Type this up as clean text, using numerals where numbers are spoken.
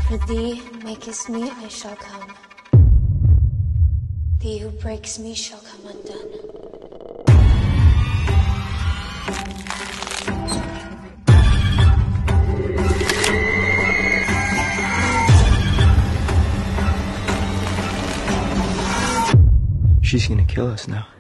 For thee makest me, I shall come. He who breaks me shall come undone. She's gonna kill us now.